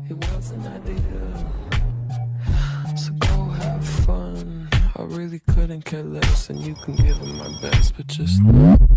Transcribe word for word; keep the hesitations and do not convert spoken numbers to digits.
It wasn't ideal, so go have fun. I really couldn't care less, and you can give it my best, but just know